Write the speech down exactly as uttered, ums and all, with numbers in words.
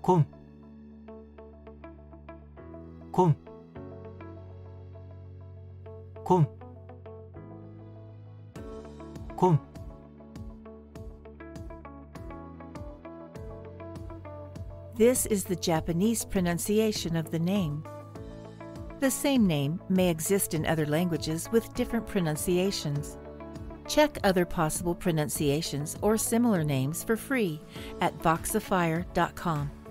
곰, 곰, 곰, 곰. This is the Japanese pronunciation of the name. The same name may exist in other languages with different pronunciations. Check other possible pronunciations or similar names for free at voxifier dot com.